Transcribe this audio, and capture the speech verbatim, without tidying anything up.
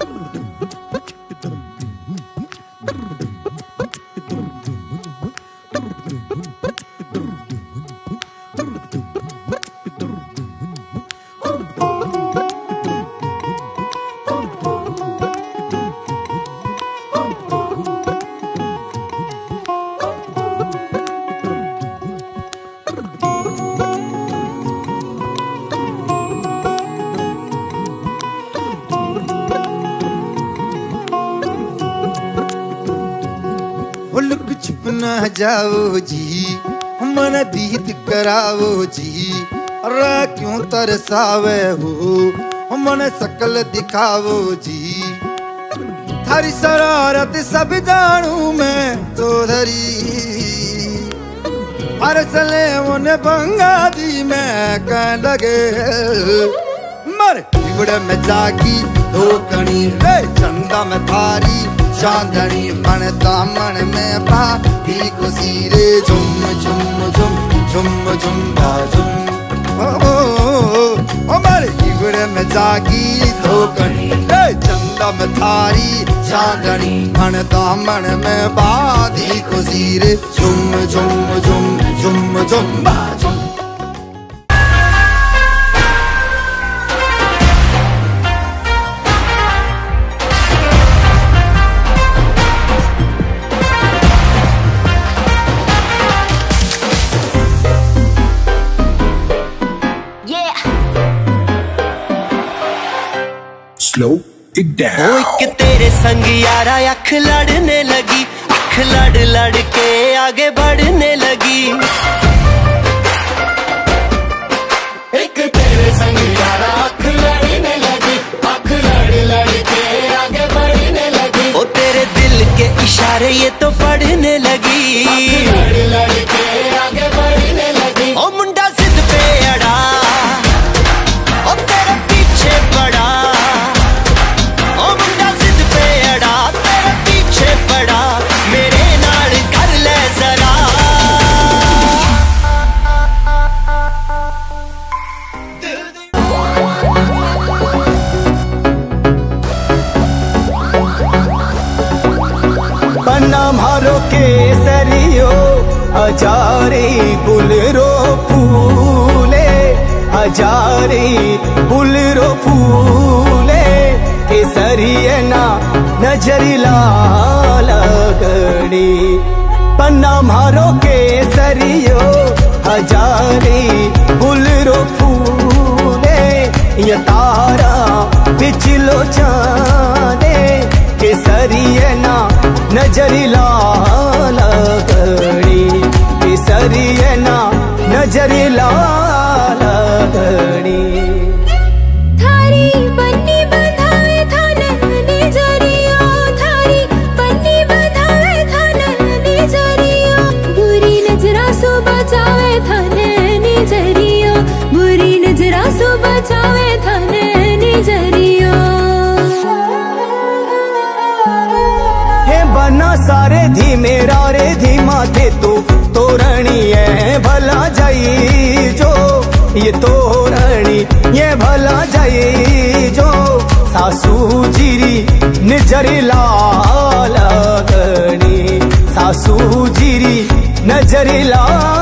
Look छुप ना जाओ जी, मन दीद कराओ जी। रा क्यों तरसावे हो, मन सकल दिखाओ जी। थारी शरारत सब जानू मैं तो धरी, हर सले मुने बंगा दी मैं कह लगे। मर बिगड़ में जागी धोकनी रे, चंदा में थारी चांदनी। मन दामन में बाती खुशी रे, झुम झुम झुम झुम झुम झुम। ओ मर बिगड़ में जागी धोकनी रे, चंदा में थारी चांदनी। मन दामन में बाती खुशी रे, झुम झुम झुम झुम झुम झुम। Slow it down. ओ एक तेरे संग यारा अख लड़ने लगी, अख लड़ लड़ के आगे बढ़ने लगी। एक तेरे संग यारा अख लड़ने लगी, अख लड़ लड़ के आगे बढ़ने लगी। ओ तेरे दिल के इशारे ये तो पढ़ने लगी, अख लड़ लड़ के आगे बढ़ने लगी। ओ मुंडा जिद पे अड़ा, ओ तेरे पीछे पड़ा। मेरे नाल कर ले जरा। पन्ना मारो केसरियो, हजारी गुलरो फूले, हजारी गुलरो फूले। केसरिये ना नजरी लाल गड़ी, पन्ना मारो केसरियो, हजारी गुलरो फूले। ये तारा पिछलो चांदे, केसरिये ना नजरी लाल गड़ी, केसरिये ना नजरी लाल गड़ी। बुरी नजरा सो बचावे थाने निजरियो। हे बना सारे धीमे रे धीमा थे तू तोरणी है भला जाई जो। ये तोरणी ये भला जाई जो। सासू जीरी नजरी लाल गणी, सासू जीरी नजरी लाल